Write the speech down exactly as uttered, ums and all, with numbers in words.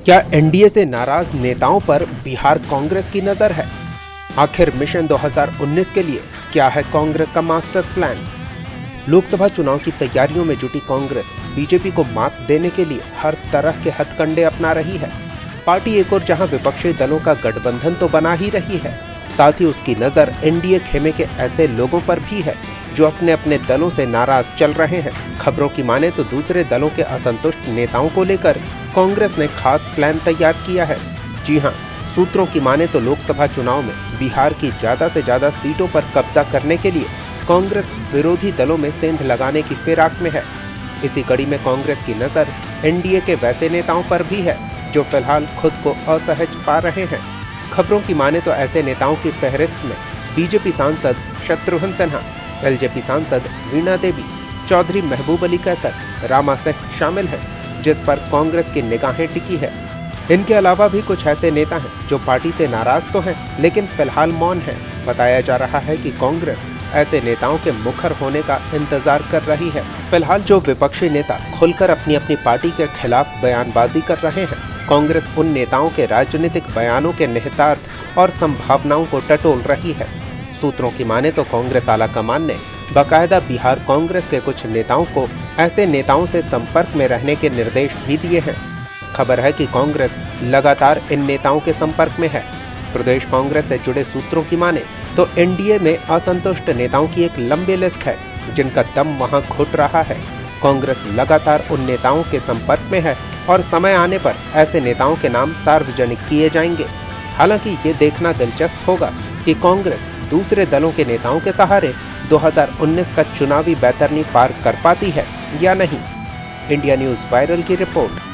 क्या एनडीए से नाराज नेताओं पर बिहार कांग्रेस की नजर है? आखिर मिशन दो हज़ार उन्नीस के लिए क्या है कांग्रेस का मास्टर प्लान? लोकसभा चुनाव की तैयारियों में जुटी कांग्रेस बीजेपी को मात देने के लिए हर तरह के हथकंडे अपना रही है। पार्टी एक और जहां विपक्षी दलों का गठबंधन तो बना ही रही है, साथ ही उसकी नजर एनडीए खेमे के ऐसे लोगों पर भी है जो अपने अपने दलों से नाराज चल रहे हैं। खबरों की माने तो दूसरे दलों के असंतुष्ट नेताओं को लेकर कांग्रेस ने खास प्लान तैयार किया है। जी हां, सूत्रों की माने तो लोकसभा चुनाव में बिहार की ज्यादा से ज्यादा सीटों पर कब्जा करने के लिए कांग्रेस विरोधी दलों में सेंध लगाने की फिराक में है। इसी कड़ी में कांग्रेस की नजर एनडीए के वैसे नेताओं पर भी है जो फिलहाल खुद को असहज पा रहे हैं। खबरों की माने तो ऐसे नेताओं की फहरिस्त में बीजेपी सांसद शत्रुघ्न सिन्हा, एलजेपी सांसद वीणा देवी, चौधरी महबूब अली कैसर, रामा सिंह शामिल हैं, जिस पर कांग्रेस की निगाहें टिकी है। इनके अलावा भी कुछ ऐसे नेता हैं जो पार्टी से नाराज तो हैं लेकिन फिलहाल मौन हैं। बताया जा रहा है कि कांग्रेस ऐसे नेताओं के मुखर होने का इंतजार कर रही है। फिलहाल जो विपक्षी नेता खुलकर अपनी अपनी पार्टी के खिलाफ बयानबाजी कर रहे हैं, कांग्रेस उन नेताओं के राजनीतिक बयानों के निहितार्थ और संभावनाओं को टटोल रही है। सूत्रों की माने तो कांग्रेस आला कमान ने बाकायदा बिहार कांग्रेस के कुछ नेताओं को ऐसे नेताओं से संपर्क में रहने के निर्देश भी दिए हैं। खबर है कि कांग्रेस लगातार इन नेताओं के संपर्क में है। प्रदेश कांग्रेस से जुड़े सूत्रों की माने तो एनडीए में असंतुष्ट नेताओं की एक लंबी लिस्ट है जिनका दम वहां घुट रहा है। कांग्रेस लगातार उन नेताओं के संपर्क में है और समय आने पर ऐसे नेताओं के नाम सार्वजनिक किए जाएंगे। हालांकि ये देखना दिलचस्प होगा कि कांग्रेस दूसरे दलों के नेताओं के सहारे दो हज़ार उन्नीस का चुनावी बैतरनी पार कर पाती है या नहीं। इंडिया न्यूज़ वायरल की रिपोर्ट।